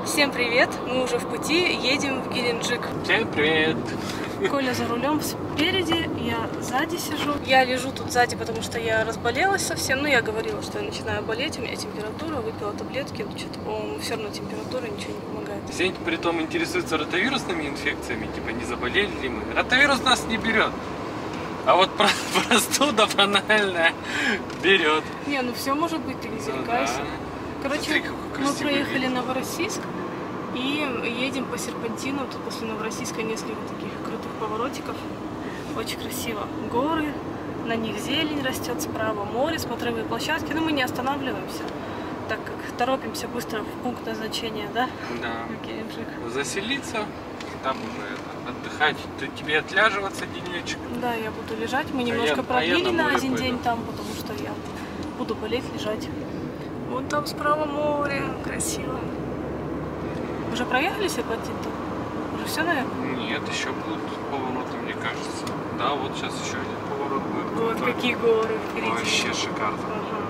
Всем привет! Мы уже в пути, едем в Геленджик. Всем привет! Коля за рулем спереди, я сзади сижу. Я лежу тут сзади, потому что я разболелась совсем. Ну, я говорила, что я начинаю болеть, у меня температура, выпила таблетки, но что-то, по-моему, все равно температура ничего не помогает. Все при том интересуются ротовирусными инфекциями, типа не заболели ли мы. Ротовирус нас не берет. А вот простуда банальная берет. Не, ну все может быть, ты не зарекайся. Да. Короче, Смотри, мы проехали Новороссийск и едем по серпантину. Тут после Новороссийска несколько таких крутых поворотиков. Очень красиво. Горы, на них зелень растет справа, море, смотровые площадки. Но мы не останавливаемся, так как торопимся быстро в пункт назначения, да? Да. В Геленджик. Заселиться, там уже отдыхать. Тебе отляживаться денечек. Да, я буду лежать. Мы немножко продлили на один день там, потому что я буду болеть, лежать. Вон там справа море, красиво. Уже проехали серпантин-то? Уже все, наверное? Нет, еще будут повороты, мне кажется. Да, вот сейчас еще один поворот будет. Вот какие горы впереди. Вообще шикарно.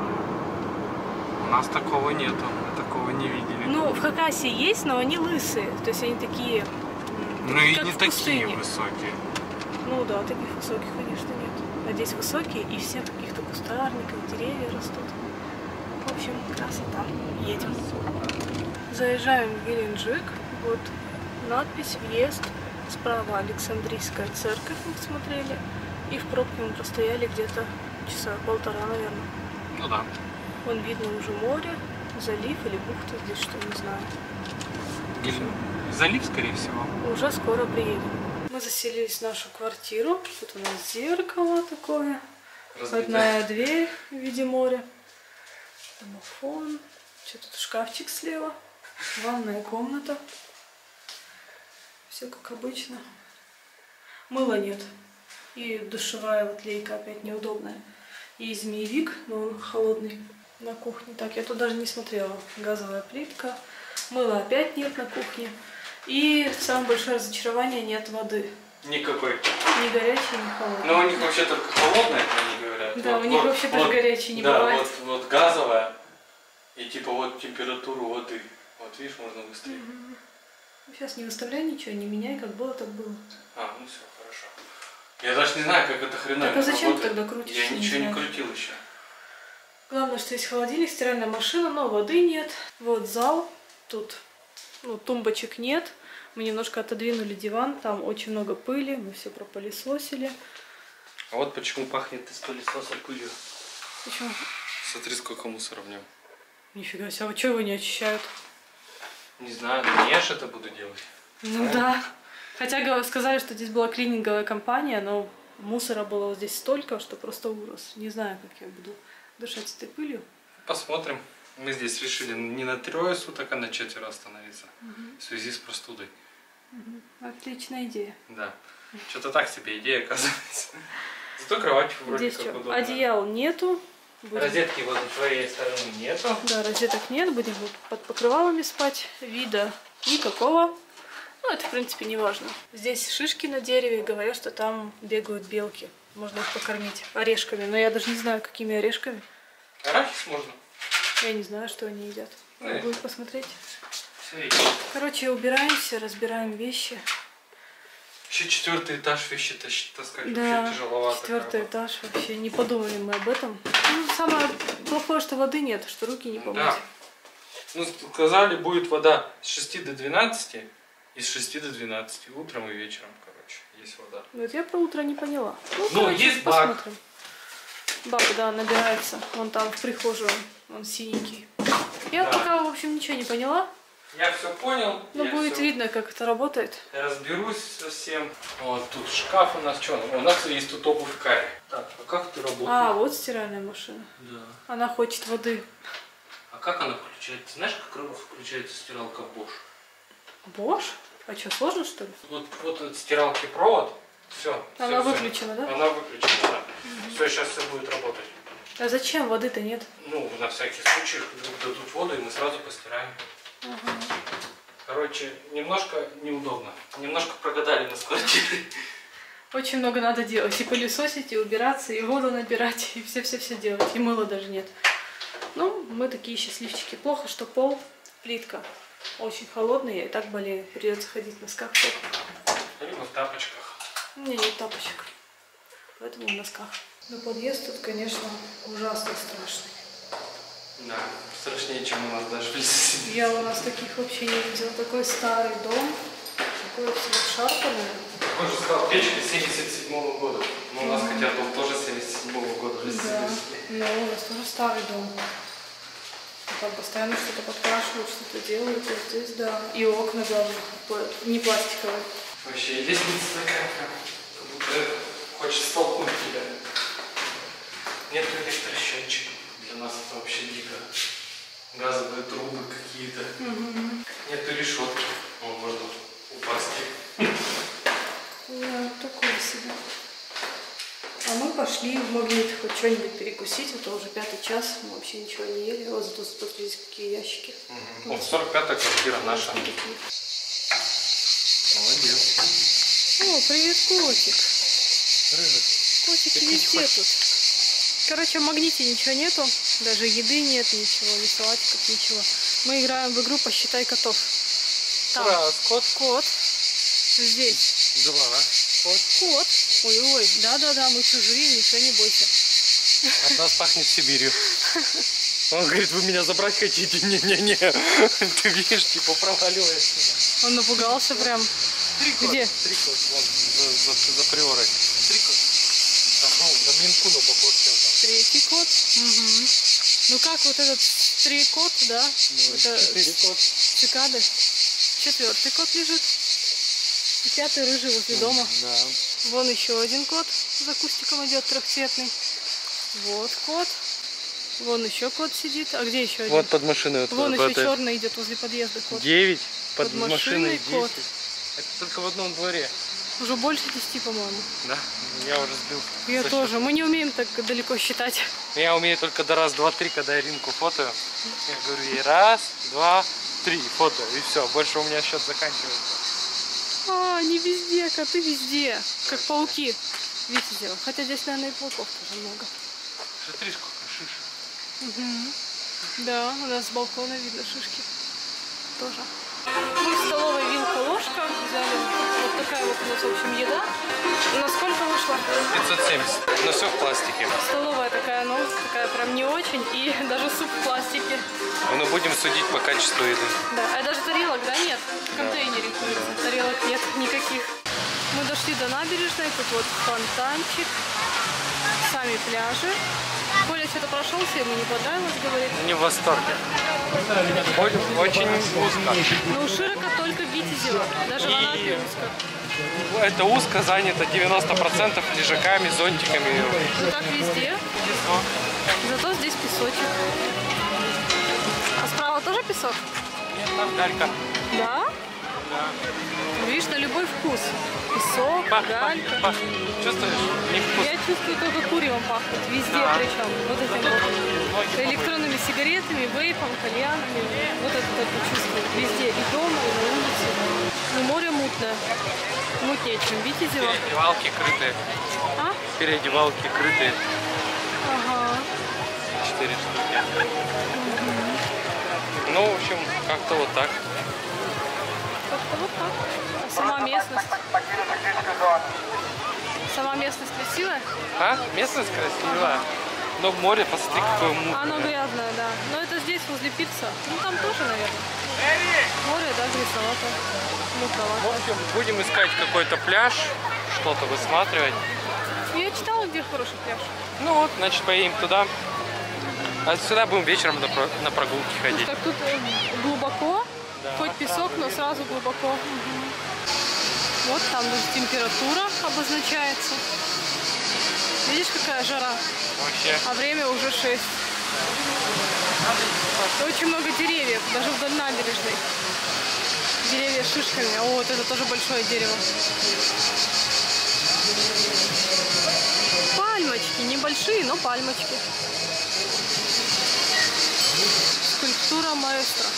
У нас такого нету, мы такого не видели. Ну, в Хакасии есть, но они лысые. То есть они такие, Ну и как не в такие пустыне. высокие. Ну да, таких высоких, конечно, нет. А здесь высокие, и все в каких-то кустарниках, деревья растут. В общем, красота. Едем. Заезжаем в Геленджик. Вот надпись «Въезд». Справа Александрийская церковь, мы смотрели. И в пробке мы простояли где-то часа полтора, наверное. Ну да. Вон видно уже море, залив или бухта, здесь что, не знаю. Залив, скорее всего. Уже скоро приедем. Мы заселились в нашу квартиру. Тут у нас зеркало такое. Одна дверь в виде моря. Домофон. Что тут, шкафчик слева. Ванная комната. Все как обычно. Мыла нет. И душевая вот лейка опять неудобная. И змеевик, но он холодный на кухне. Так, я тут даже не смотрела. Газовая плитка. Мыла опять нет на кухне. И самое большое разочарование — нет воды. Никакой. Ни горячей, ни холодной. Но у них вообще только холодная, они говорят. Да, вот, у них вот, вообще вот, даже горячей не да, бывает. вот газовая. И типа вот температуру воды. Вот видишь, можно выставить. Сейчас не выставляй ничего, не меняй, как было, так было. А, ну все, хорошо. Я даже не знаю, как это хреново. Так а зачем работает. тогда крутишь? Я ничего не знаю. крутил еще. Главное, что есть холодильник, стиральная машина, но воды нет. Вот зал, тут тумбочек нет. Мы немножко отодвинули диван, там очень много пыли, мы все пропылесосили. А вот почему пахнет из пылесоса пылью. Почему? Смотри, сколько мусора в нем. Нифига себе, а вот что его не очищают? Не знаю, но я же это буду делать. Ну да. Хотя сказали, что здесь была клининговая компания, но мусора было вот здесь столько, что просто ужас. Не знаю, как я буду дышать с этой пылью. Посмотрим. Мы здесь решили не на 3 суток, а на 4 остановиться. В связи с простудой. Отличная идея. Да. Что-то так себе идея оказывается. Зато кровать вроде Здесь как что? удобная. Одеял нету. Розетки вот с твоей стороны нету. Да, розеток нет, будем под покрывалами спать. Вида никакого. Ну, это, в принципе, не важно. Здесь шишки на дереве, говорят, что там бегают белки. Можно их покормить орешками, но я даже не знаю, какими орешками. Арахис можно. Я не знаю, что они едят. Надо будет посмотреть. Смотри. Короче, убираемся, разбираем вещи. Еще 4-й этаж вещи таскать Да, вообще тяжеловато. 4-й этаж вообще. Не подумали мы об этом. Ну, самое плохое, что воды нет, что руки не помыть. Да. Ну, сказали, будет вода с 6 до 12 и с 6 до 12. Утром и вечером, короче, есть вода. Вот я про утро не поняла. Ну, Ну, короче, есть бак. посмотрим. Бак, да, набирается. Вон там в прихожую. Он синенький. Я Да. пока, в общем, ничего не поняла. Я все понял. Но я будет всё видно, как это работает. разберусь со всем. Вот тут шкаф у нас. Что? У нас есть тут обувь Кари. Так, а как ты работаешь? А, вот стиральная машина. Да. Она хочет воды. А как она включается? Знаешь, как включается стиралка Bosch? Bosch? А что, сложно, что ли? Вот от стиралки провод. Все. Она выключена, да? Она выключена, да. Все, сейчас все будет работать. А зачем? Воды-то нет. Ну, на всякий случай вдруг дадут воду, и мы сразу постираем. Короче, немножко неудобно. Немножко прогадали нас квартиры. Очень много надо делать. И пылесосить, и убираться, и воду набирать, и все-все-все делать. И мыла даже нет. Ну, мы такие счастливчики. Плохо, что пол, плитка. очень холодный, я и так болею. Придется ходить в носках только. Либо в тапочках. У меня нет тапочек, поэтому в носках. Но подъезд тут, конечно, ужасно страшный. Да, страшнее, чем у нас даже в лесу. Я у нас таких вообще не видела. Такой старый дом, такой все обшарпанный. Он же сказал, печка 77-го года. Но у нас хотя дом тоже 77-го года. Да, но у нас тоже старый дом. Там постоянно что-то подкрашивают, что-то делают. Вот здесь, да. И окна, главное, не пластиковые. Вообще, лестница такая, как будто хочет столкнуть тебя. Нет электросчетчиков. Для нас это вообще дико. Газовые трубы какие-то. Нету решетки. Вон можно упасть. Да, такое себе. А мы пошли в Магнит хоть что-нибудь перекусить, а то уже 5-й час, мы вообще ничего не ели. Вот зато смотрите, какие ящики. Вот 45-я квартира наша. Молодец. О, привет, котик. Рыжик. Котики везде тут. Короче, в Магните ничего нету, даже еды нет, ничего, ни салатиков, ничего. Мы играем в игру «Посчитай котов». Там Раз, кот. кот. Здесь. Два. Кот. Кот. Ой-ой, да-да-да, мы чужие, ничего не бойся. От нас пахнет Сибирью. Он говорит, вы меня забрать хотите? Не-не-не. Ты видишь, типа проваливаешься. Он напугался прям. Где? Три кот, вон, за приорой. Три кот. Ну, на Минкуну похож чем-то. Третий кот. Угу. Ну как вот этот три-кот, да? Ну, это 4 кот. цикады. 4-й кот лежит. И 5-й рыжий возле дома. Да. Вон еще один кот за кустиком идет, трехцветный. Вот кот. Вон еще кот сидит. А где еще один? Вот под машиной. Вот Вон еще это. черный идет возле подъезда кот. 9. Под машиной машиной 10. кот. Это только в одном дворе. Уже больше 10, по-моему. Да, я уже сбил. Я тоже. Мы не умеем так далеко считать. Я умею только до раз, два, три, когда я Ринку фотою. Я говорю ей раз, два, три, фото. И все, больше у меня счет заканчивается. А, не везде, коты везде. Как пауки. Видите, хотя здесь, наверное, и пауков тоже много. Смотри, сколько шишек. Угу. Да, у нас с балкона видно шишки. Тоже. Мы в столовой вилка-ложка взяли. Вот такая вот у нас, в общем, еда. На сколько вышла? 570. Но все в пластике. Столовая такая, ну, такая прям не очень. И даже суп в пластике. Но будем судить по качеству еды. Да, а даже тарелок, да, нет? В контейнере курица. Тарелок нет никаких. Мы дошли до набережной. Тут вот фонтанчик. Сами пляжи. Коля что-то прошелся, ему не понравилось, говорит. Не в восторге. Очень узко. Ну, широко только Витязева. Даже в Анапе узко. Это узко занято 90% лежаками, зонтиками. Ну так везде. Зато здесь песочек. А справа тоже песок? Нет, там галька. Да? Да. Видишь, на любой вкус. Песок, галька. Пахнет. Чувствуешь? Не вкус. Я чувствую только куревом пахнет. Везде причем. Вот этим вот. Электронными сигаретами, вейпом, кальянами. Вот это только чувствую. Везде. И дома, и на улице. Ну, море мутное. Мутнее, чем Витязева. Переодевалки крытые. А? Переодевалки крытые. Ага. 4 штуки. Ну, в общем, как-то вот так. Как-то вот так. А сама местность? Сама местность красивая? А? Местность красивая. Но море, посмотри, какое мутное. Оно грязное, да. Но это здесь, возле пирса. Ну, там тоже, наверное. Море, да, грязновато. В Мутновато. общем, будем искать какой-то пляж, что-то высматривать. Я читала, где хороший пляж. Ну вот, значит, поедем туда. А сюда будем вечером на прогулки ходить. Так тут глубоко, Да, хоть песок, но сразу глубоко. Угу. Вот там даже температура обозначается. Видишь, какая жара? Вообще. А время уже 6. Очень много деревьев, даже вдоль набережной. Деревья с шишками. О, вот это тоже большое дерево. Пальмочки, небольшие, но пальмочки. Скульптура маэстро.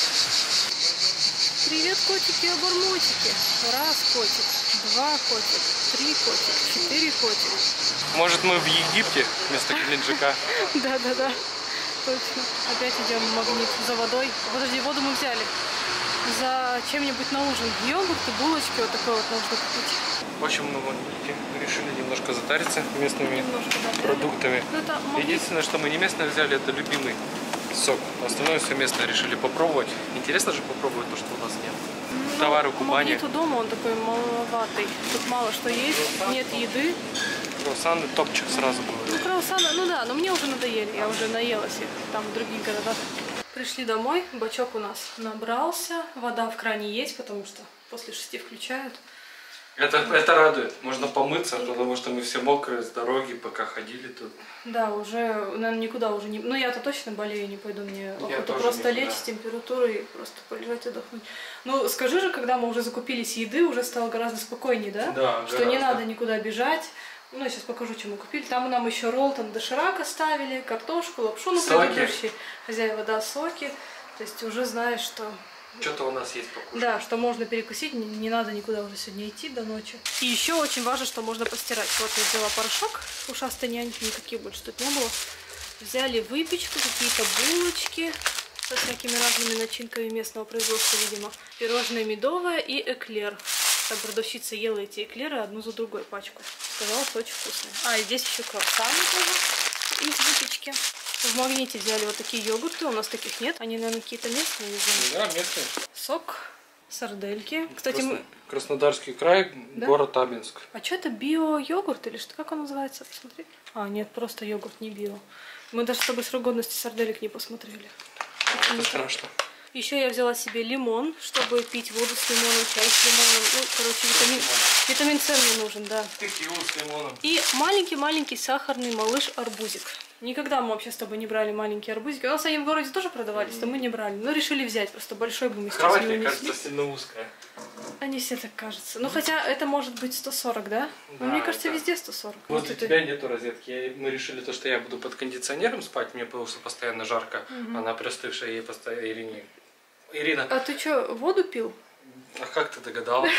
Привет, котики-обормотики. Раз котик, два котик, 3 котик, 4 котик. Может, мы в Египте вместо Геленджика? Да-да-да, точно. Опять идем в Магнит за водой. Подожди, воду мы взяли. за чем-нибудь на ужин. Йогурты, булочки, вот такое вот можно купить. В общем, мы решили немножко затариться местными продуктами. Единственное, что мы не местное взяли, это любимый сок. Остальное все местное решили попробовать. Интересно же попробовать то, что у нас нет. Товары Кубани. Магниту дома, он такой маловатый. Тут мало что есть, нет еды. Круассаны топчик сразу был. Ну, круассаны, ну да, но мне уже надоели. Я уже наелась их там в других городах. Пришли домой, бачок у нас набрался. Вода в кране есть, потому что после 6 включают. Это радует. Можно помыться, потому что мы все мокрые с дороги, пока ходили тут. Да, уже, наверное, никуда уже не... Ну, я-то точно болею, не пойду, мне охота просто лечь с температурой, просто полежать, отдохнуть. Ну, скажи же, когда мы уже закупились еды, уже стало гораздо спокойнее, да? Да, что не надо никуда бежать. Ну, я сейчас покажу, что мы купили. Там нам еще роллтон доширак оставили, картошку, лапшу, ну, предыдущие хозяева, да, соки. То есть уже знаешь, что... Что-то у нас есть покушать. Да, что можно перекусить, не надо никуда уже сегодня идти до ночи. И еще очень важно, что можно постирать. Вот я взяла порошок, ушастой няньки, никаких больше тут не было. Взяли выпечку, какие-то булочки со всякими разными начинками местного производства, видимо. Пирожное медовое и эклер. Там продавщица ела эти эклеры одну за другой пачку. Сказала, что очень вкусные. А, и здесь еще круассаны тоже из выпечки. В Магните взяли вот такие йогурты, у нас таких нет. Они, наверное, какие-то местные, Да, местные. Сок, сардельки. Кстати, мы... Краснодарский край, да? Город Абинск. А что это, био-йогурт или что? Как он называется? Посмотри. А, нет, просто йогурт, не био. Мы даже с тобой срок годности сарделек не посмотрели. Это страшно. Еще я взяла себе лимон, чтобы пить воду с лимоном, чай с лимоном. Ну, короче, витамин С мне нужен, да. Текилу с лимоном. И маленький-маленький сахарный малыш-арбузик. Никогда мы вообще с тобой не брали маленькие арбузики. У нас они в городе тоже продавались, но мы не брали. Но решили взять, просто большой бы мы сейчас кровать, не унесли. мне кажется, сильно узкая. Они все так кажутся. Ну, хотя это может быть 140, да? Да, но мне кажется, везде 140. Вот у тебя нету розетки. Мы решили, то, что я буду под кондиционером спать, мне потому что постоянно жарко. Она простывшая, ей постоянно... Ирина. А ты что, воду пил? А как ты догадалась?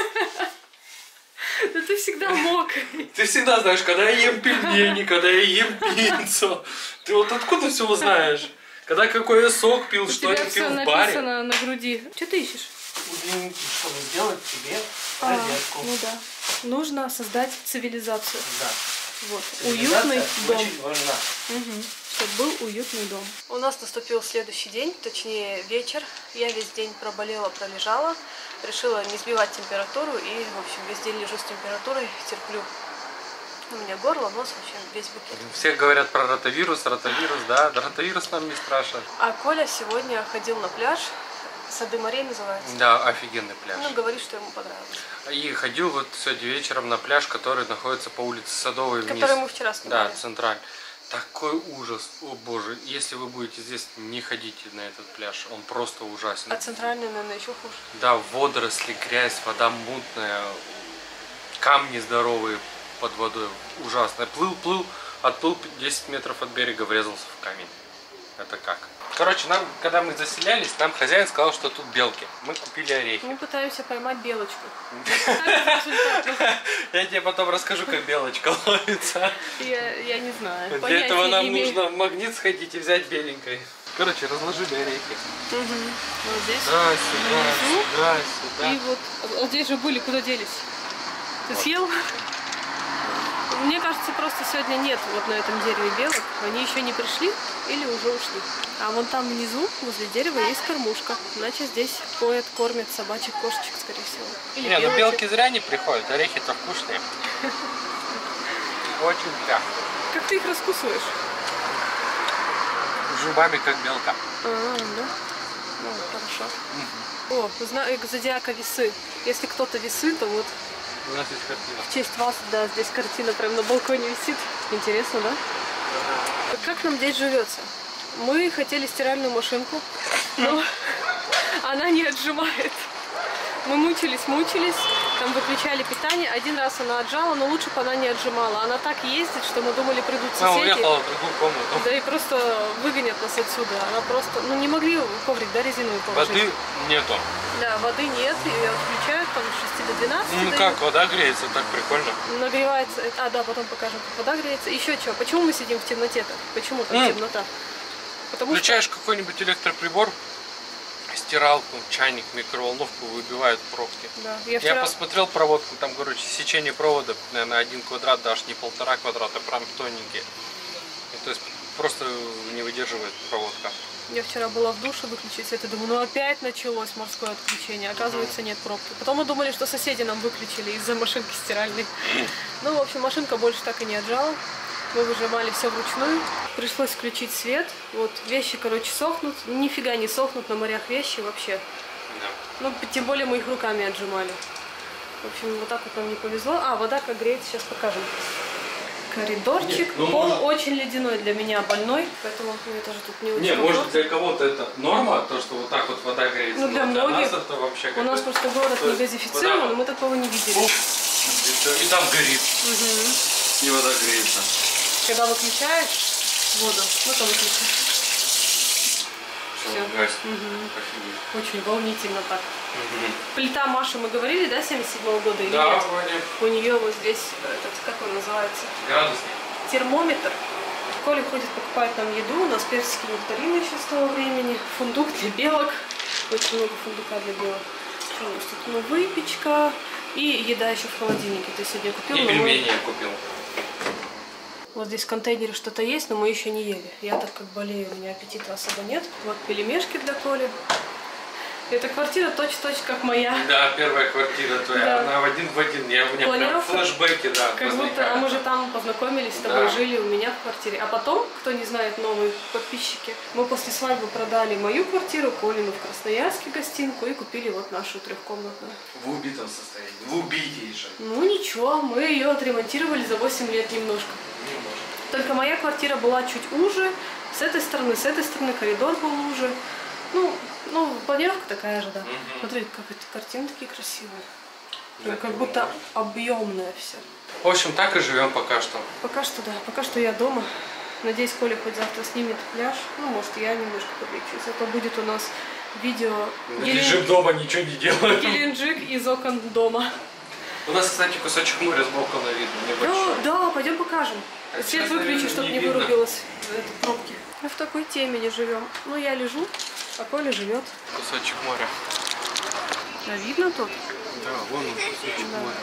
Да ты всегда мокрый. Ты всегда знаешь, когда я ем пельмени, когда я ем пиццу. Ты вот откуда все узнаешь? Когда какой я сок пил, что я пил в баре. У тебя все написано на груди. Что ты ищешь? Чтобы сделать тебе розетку. Ну да. Нужно создать цивилизацию. Да. Вот. Уютный дом. Очень важна. Чтобы был уютный дом. У нас наступил следующий день, точнее вечер. Я весь день проболела, пролежала. Решила не сбивать температуру и, в общем, весь день лежу с температурой, терплю. У меня горло, нос, в общем, весь букет. Все говорят про ротавирус, да? Ротавирус нам не страшен. А Коля сегодня ходил на пляж. Сады морей называется. Да, офигенный пляж. Ну, говорит, что ему понравилось. И ходил вот сегодня вечером на пляж, который находится по улице Садовой вниз. Который мы вчера снимали. Да, централь. Такой ужас, о боже, если вы будете здесь, не ходите на этот пляж, он просто ужасен. А центральный, наверное, еще хуже. Да, водоросли, грязь, вода мутная, камни здоровые под водой, ужасно. Отплыл 10 метров от берега, врезался в камень. Это как? Короче, когда мы заселялись, нам хозяин сказал, что тут белки. Мы купили орехи. Мы пытаемся поймать белочку. Я тебе потом расскажу, как белочка ловится. Я не знаю. Для этого нам нужно в Магнит сходить и взять беленькой. Короче, разложили орехи. Вот здесь. Да. И вот здесь же были, куда делись? Ты съел? Мне кажется, просто сегодня нет вот на этом дереве белок. Они еще не пришли или уже ушли. А вон там внизу, возле дерева, есть кормушка. Значит, здесь поят, кормят собачек, кошечек, скорее всего. Или не, ну белки зря не приходят, орехи-то вкусные. Очень мягкие. Как ты их раскусываешь? Зубами, как белка. Да? Ну, хорошо. О, знак зодиака весы. Если кто-то весы, то вот... У нас есть картина. В честь вас, да, здесь картина прям на балконе висит. Интересно, да? Как нам здесь живется? Мы хотели стиральную машинку, но она не отжимает. Мы мучились, там выключали питание. Один раз она отжала, но лучше бы она не отжимала. Она так ездит, что мы думали, придут соседи. Она уехала в другую комнату. Да и просто выгонят нас отсюда. Она просто, ну не могли коврик, да, резиновый положить. Воды нету. Да, воды нет, ее отключают там с 6 до 12. Ну как, вода греется, так прикольно. Нагревается, да, потом покажем, как вода греется. Еще что, почему мы сидим в темноте-то? Почему там темнота? Потому Включаешь какой-нибудь электроприбор, стиралку, чайник, микроволновку выбивают пробки. Да. Я посмотрел проводку, там, короче, сечение провода, наверное, 1 квадрат, даже не 1,5 квадрата, прям тоненькие. И, то есть просто не выдерживает проводка. Я вчера была в душе, выключить свет, и думаю, ну опять началось морское отключение. Оказывается, нет пробки. Потом мы думали, что соседи нам выключили из-за машинки стиральной. Ну, в общем, машинка больше так и не отжала. Мы выжимали все вручную. Пришлось включить свет. Вот вещи, короче, сохнут. Нифига не сохнут на морях вещи вообще. Да. Ну, тем более мы их руками отжимали. В общем, вот так вот нам не повезло. А, вода как греет, сейчас покажем. Коридорчик. Нет, ну, пол может... очень ледяной для меня, больной, поэтому мне тоже тут не очень. Не, может для кого-то это норма, то что вот так вот вода греется. Ну для многих. Нас это вообще у нас просто город не газифицирован, вот мы такого не видели. И там горит. Угу. И вода греется. Когда выключаешь воду, ну там выключаешь. Все. Очень волнительно так. Плита Маши, мы говорили, да, 77-го года или да, нет? вроде. У нее вот здесь, этот, как он называется? Градусник. Термометр. Коля ходит, покупает нам еду, у нас персики нектарины еще с того времени, фундук для белок, очень много фундука для белок. Что у нас тут? Ну, выпечка и еда еще в холодильнике. Ты сегодня купил? И пельмени я купил. Вот здесь в контейнере что-то есть, но мы еще не ели. Я так как болею, у меня аппетита особо нет. Вот пельмешки для Коли. Эта квартира точь-в-точь как моя. Да, первая квартира твоя, да. Она один в один. У меня прям флешбеки, да. Как будто, а мы же там познакомились с тобой, жили у меня в квартире. А потом, кто не знает, новые подписчики, мы после свадьбы продали мою квартиру, Колину в Красноярске гостинку и купили вот нашу трехкомнатную. В убитом состоянии, в убитейшем. Ну ничего, мы ее отремонтировали за 8 лет немножко. Только моя квартира была чуть уже, с этой стороны коридор был уже. Ну, планировка такая же, да. Смотри, как эти картины такие красивые. Прям как будто объемное все. В общем, так и живем пока что. Пока что, да. Пока что я дома. Надеюсь, Коля хоть завтра снимет пляж. Ну, может, я немножко подвечусь. Это будет у нас видео... Лежим дома, ничего не делаем. Геленджик из окон дома. У нас, кстати, кусочек моря с балкона видно, небольшой. Да, пойдем покажем. Свет выключи, чтобы не вырубилась в пробке. Мы в такой теме живем. Ну, я лежу, а Коля живет. Кусочек моря. А видно тут? Да, вон он, кусочек моря.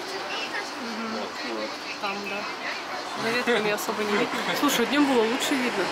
Вот, там, да. За ветками особо не видно. Слушай, днем было лучше видно.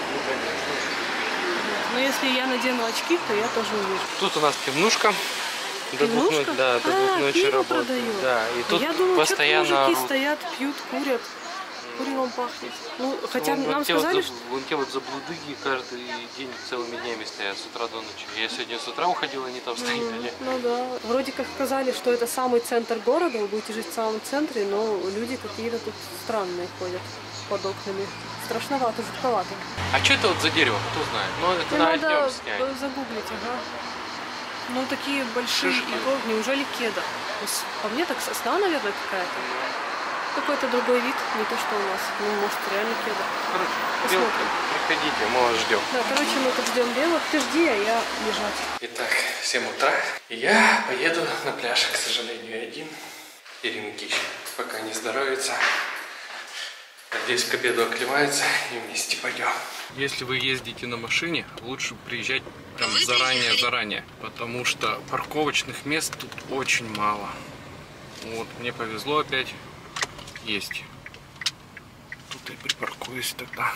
Но если я надену очки, то я тоже увижу. Тут у нас пивнушка. Пивнушка? До двух ночи пиво работает. продают. Да, и тут я думаю, постоянно мужики стоят, пьют, курят. Куревом пахнет. Ну, хотя нам сказали, что... Вон те вот заблудыги каждый день целыми днями стоят с утра до ночи. Я сегодня с утра уходила, они там стояли. Ну да. Вроде как сказали, что это самый центр города, вы будете жить в самом центре, но люди какие-то тут странные ходят под окнами. Страшновато, жутковато. А что это вот за дерево? Кто знает? Ну, это надо загуглить, ага. Ну, такие большие иголки. Неужели кедр? По мне так сосна, наверное, какая-то. Какой-то другой вид, не то что у нас. Ну, может, реально кедр. Посмотрим. Приходите, мы вас ждем. Да, короче, мы тут ждем белок. Ты жди, а я лежать. Итак, 7 утра. И я поеду на пляж, к сожалению, один. Иринки пока не здоровится. Надеюсь, к обеду оклемается и вместе пойдем. Если вы ездите на машине, лучше приезжать прям заранее, потому что парковочных мест тут очень мало. Вот, мне повезло опять. Есть. Тут я припаркуюсь тогда.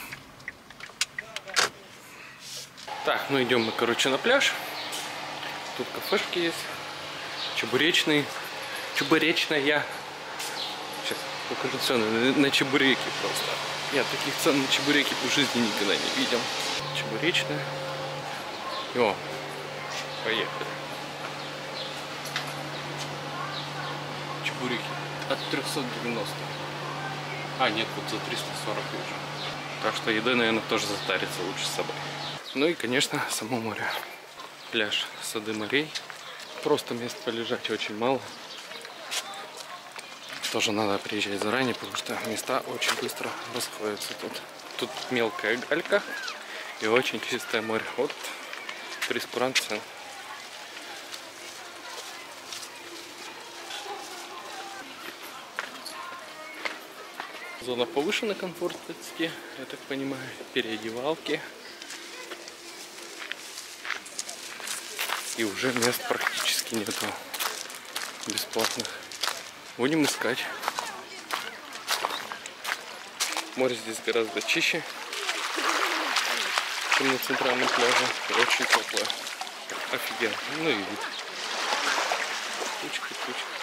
Так, ну идем мы, короче, на пляж. Тут кафешки есть. Чебуречная. Сейчас по-кондиционному, на чебуреки просто. Я таких цен на чебуреки в жизни никогда не видел. Чебуречная. О, поехали. Чебуреки от 390. А, нет, вот за 340 уже. Так что еды, наверное, тоже затариться лучше с собой. Ну и, конечно, само море. Пляж Сады морей. Просто мест полежать очень мало. Тоже надо приезжать заранее, потому что места очень быстро расходятся тут. Тут мелкая галька и очень чистое море. Вот прейскурант цен. Зона повышенной комфортности, я так понимаю, переодевалки. И уже мест практически нету бесплатных. Будем искать. Море здесь гораздо чище, чем на центральном пляже. Очень теплое. Офигенно. Ну и вид. Тучка.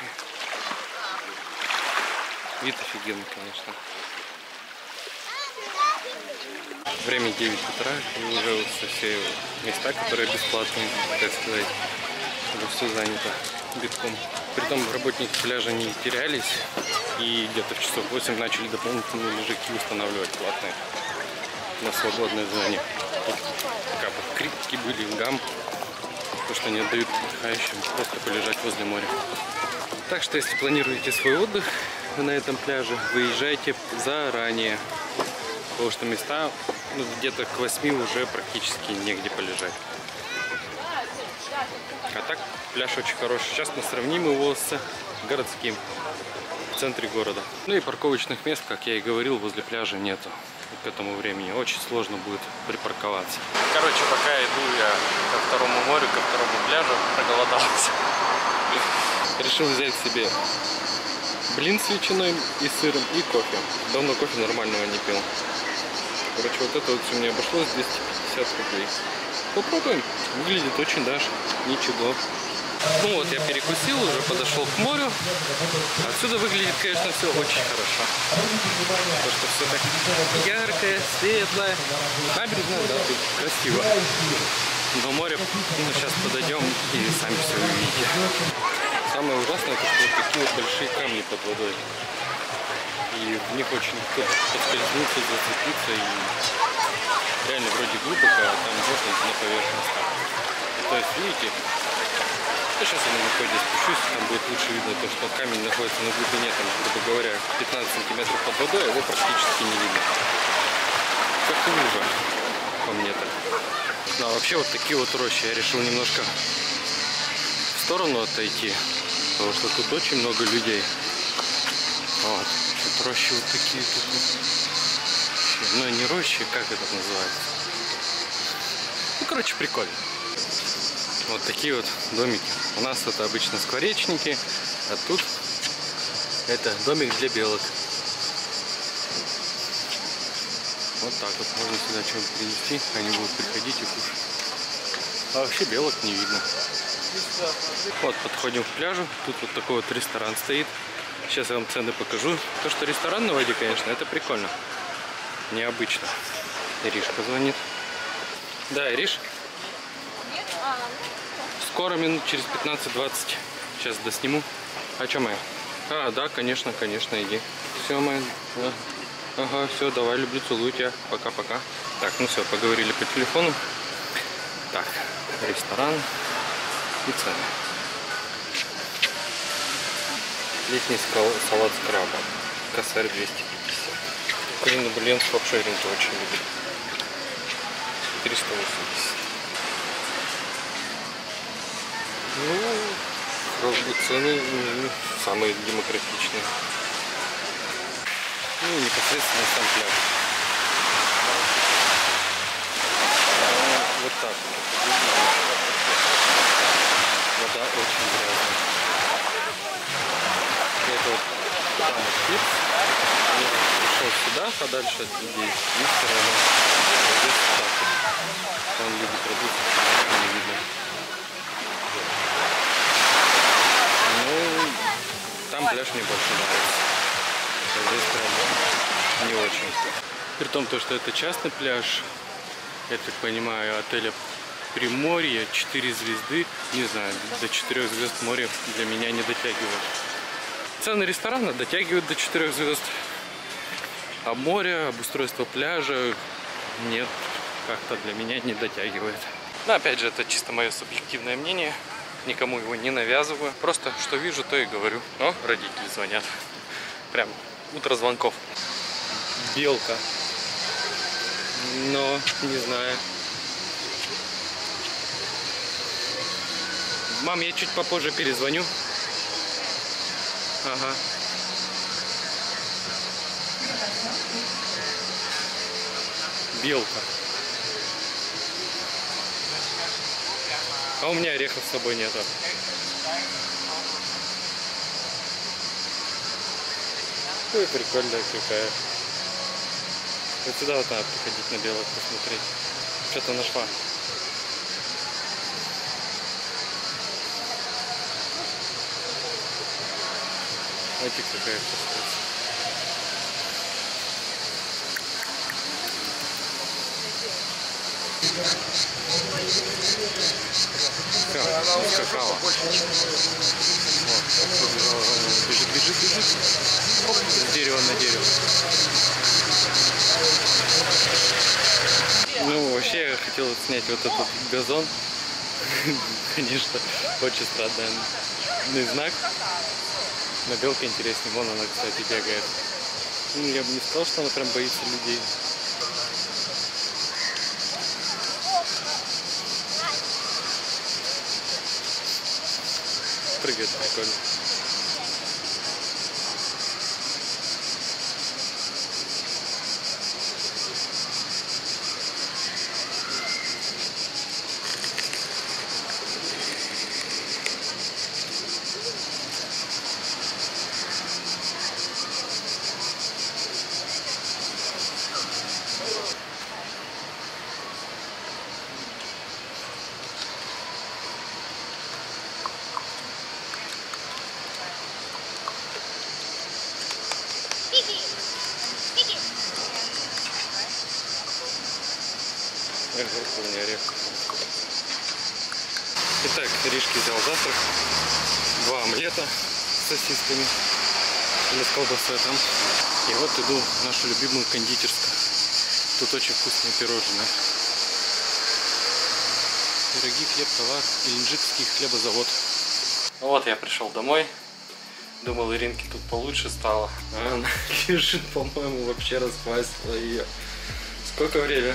Вид офигенный, конечно. Время 9 утра, и уже вот со все места, которые бесплатные, так сказать, уже все занято битком. Притом работники пляжа не терялись, и где-то в часов 8 начали дополнительные лежаки устанавливать платные на свободной зоне. Тут как бы крики были, гам, то, что не отдают отдыхающим просто полежать возле моря. Так что, если планируете свой отдых на этом пляже, выезжайте заранее, потому что места где-то к 8 уже практически негде полежать. А так, пляж очень хороший. Сейчас мы сравним его с городским, в центре города. Ну и парковочных мест, как я и говорил, возле пляжа нету к этому времени. Очень сложно будет припарковаться. Короче, пока иду я ко второму морю, ко второму пляжу, проголодался. Решил взять себе блин с ветчиной и сыром и кофе. Давно кофе нормального не пил. Короче, вот это вот у меня обошлось 250 рублей. Попробуем. Выглядит очень даже ничего. Ну вот, я перекусил, уже подошел к морю. Отсюда выглядит, конечно, все очень хорошо. Потому что все так яркое, светлое. Набережная, да, тут красиво. Но море, ну, сейчас подойдем и сами все увидите. Самое ужасное, это что вот такие вот большие камни под водой. И в них очень легко подскользнуться, зацепиться. И реально вроде глубоко, а там вот на поверхности. То есть, видите, сейчас я на выходе спущусь, там будет лучше видно то, что камень находится на глубине, там, грубо говоря, 15 сантиметров под водой, его практически не видно. Как-то лужа, по мне так. Ну, а вообще вот такие вот рощи. Я решил немножко в сторону отойти, потому что тут очень много людей. Вот. Тут рощи вот такие тут. Ну, не рощи, как это называется? Ну, короче, прикольно. Вот такие вот домики. У нас это обычно скворечники, а тут это домик для белок. Вот так вот можно сюда что-нибудь принести, они будут приходить и кушать. А вообще белок не видно. Вот, подходим к пляжу. Тут вот такой вот ресторан стоит. Сейчас я вам цены покажу. То, что ресторан на воде, конечно, это прикольно. Необычно. Иришка звонит. Да, Ириш? Скоро, минут через 15-20. Сейчас досниму. А что, моя? А, да, конечно, иди. Все, моя. Да. Ага, все, давай, люблю, целую тебя. Пока-пока. Так, ну все, поговорили по телефону. Так, ресторан и цены. Летний салат с крабом. Косарь 250. Куриный бульон с лапшой рынка очень люблю. 380. Ну, вроде цены самые демократичные. Ну и непосредственно сам пляж. Вот так вот. Вода очень грязная. Это вот там вот пирс. Я пришел сюда, подальше от людей. И все равно. Вот здесь так вот. Там люди крадутся, не видно. Ну, там пляж мне больше нравится. Здесь прям не очень. При том, что это частный пляж, я так понимаю, отеля Приморье, 4 звезды, не знаю, до 4 звезд море для меня не дотягивает. Цены ресторана дотягивают до 4 звезд, а море, обустройство пляжа нет, как-то для меня не дотягивает. Но опять же, это чисто мое субъективное мнение, никому его не навязываю, просто что вижу, то и говорю. О, родители звонят, прям утро звонков. Белка. Но не знаю. Мам, я чуть попозже перезвоню. Ага. Белка. А у меня орехов с собой нету. Ой, прикольная какая. Вот сюда вот надо приходить на белок посмотреть. Что-то нашла. Вот и какая красота. Какао. Бежит. С дерева на дерево. Ну, вообще я хотел снять вот этот газон. Конечно, очень странный знак. Но белка интереснее. Вон она, кстати, бегает. Ну, я бы не сказал, что она прям боится людей. Прыгает прикольно. Итак, Ришки взял завтрак. 2 омлета с сосисками или с колбасой там. И вот иду в нашу любимую кондитерскую. Тут очень вкусные пирожные. Пироги, хлеб, товар. Геленджикский хлебозавод. Ну вот я пришел домой. Думал, Иринке тут получше стало. А она лежит, по-моему, вообще расквасила ее. Сколько время?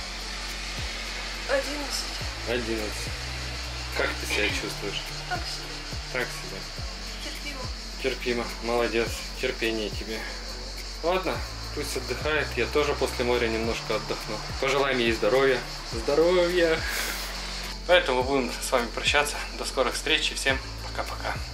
11. Как ты себя чувствуешь? Так себе. Терпимо. Молодец. Терпение тебе. Ладно, пусть отдыхает. Я тоже после моря немножко отдохну. Пожелаем ей здоровья. Здоровья! Поэтому будем с вами прощаться. До скорых встреч и всем пока-пока.